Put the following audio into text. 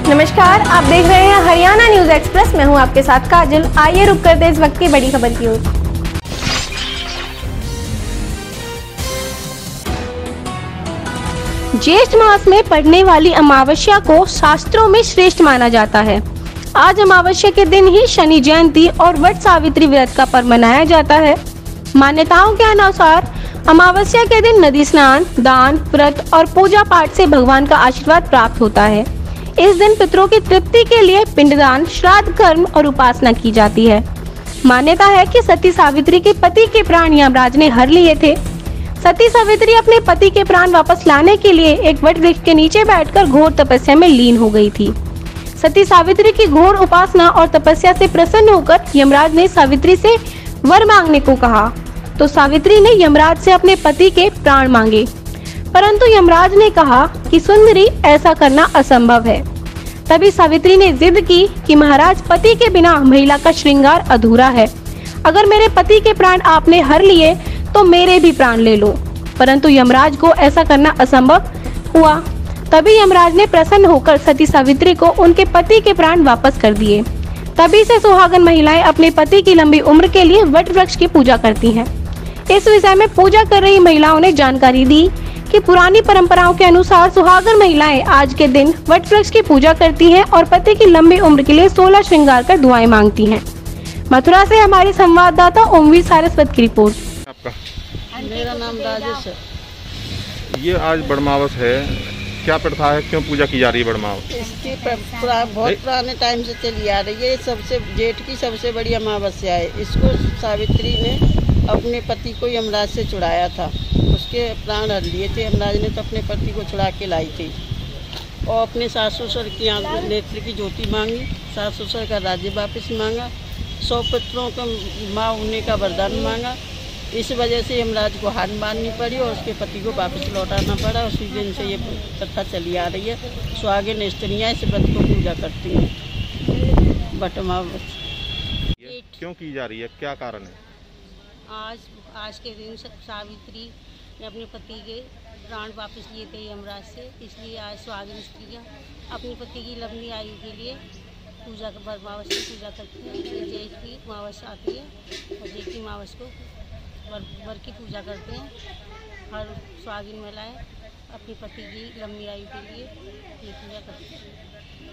नमस्कार, आप देख रहे हैं हरियाणा न्यूज एक्सप्रेस। मैं हूं आपके साथ काजल। आइए रुक करते हैं इस वक्त की बड़ी खबर की ओर। ज्येष्ठ मास में पड़ने वाली अमावस्या को शास्त्रों में श्रेष्ठ माना जाता है। आज अमावस्या के दिन ही शनि जयंती और वट सावित्री व्रत का पर्व मनाया जाता है। मान्यताओं के अनुसार अमावस्या के दिन नदी स्नान, दान, व्रत और पूजा पाठ से भगवान का आशीर्वाद प्राप्त होता है। इस दिन पितरों की तृप्ति के लिए पिंडदान, श्राद्ध कर्म और उपासना की जाती है। मान्यता है कि सती सावित्री के पति के प्राण यमराज ने हर लिए थे। सती सावित्री अपने पति के प्राण वापस लाने के लिए एक वट वृक्ष के नीचे बैठकर घोर तपस्या में लीन हो गई थी। सती सावित्री की घोर उपासना और तपस्या से प्रसन्न होकर यमराज ने सावित्री से वर मांगने को कहा, तो सावित्री ने यमराज से अपने पति के प्राण मांगे, परंतु यमराज ने कहा कि सुंदरी, ऐसा करना असंभव है। तभी सावित्री ने जिद की कि महाराज, पति के बिना महिला का श्रृंगार अधूरा है। अगर मेरे पति के प्राण आपने हर लिए तो मेरे भी प्राण ले लो। परंतु यमराज को ऐसा करना असंभव हुआ। तभी यमराज ने प्रसन्न होकर सती सावित्री को उनके पति के प्राण वापस कर दिए। तभी से सुहागन महिलाएं अपने पति की लंबी उम्र के लिए वट वृक्ष की पूजा करती हैं। इस विषय में पूजा कर रही महिलाओं ने जानकारी दी कि पुरानी परंपराओं के अनुसार सुहागन महिलाएं आज के दिन वट वृक्ष की पूजा करती हैं और पति की लंबी उम्र के लिए 16 श्रृंगार कर दुआएं मांगती हैं। मथुरा से हमारी संवाददाता ओमवीर सारस्वत की रिपोर्ट। आपका? मेरा नाम राजेश है। ये आज बड़मावस है, क्या प्रथा है, क्यों पूजा की जा रही है बड़मावस? इसकी बहुत पुराने टाइम से चली आ रही है। सबसे जेठ की सबसे बड़ी अमावस्या है। इसको सावित्री ने अपने पति को यमराज से छुड़ाया था। उसके प्राण हर लिए थे। यमराज ने तो अपने पति को छुड़ा के लाई थी और अपने सास ससुर की नेत्र की ज्योति मांगी, सास ससुर का राज्य वापस मांगा, 100 पुत्रों का माँ होने का वरदान मांगा। इस वजह से यमराज को हार माननी पड़ी और उसके पति को वापस लौटाना पड़ा। उसी दिन से ये प्रथा चली आ रही है। सुहागिन स्त्रियाँ इस व्रत को पूजा करती हैं। बट अमावस्या क्यों की जा रही है, क्या कारण है? आज के दिन सावित्री ने अपने पति के प्राण वापस लिए थे यमराज से, इसलिए आज सुहागिन स्त्रियाँ अपने पति की लंबी आयु के लिए पूजा अमावस की पूजा करती हैं। जेठ की अमावस आती है और जेठ की अमावस को वर की पूजा करते हैं। हर सुहागिन महिलाएं अपने पति की लंबी आयु के लिए ये पूजा करती हैं।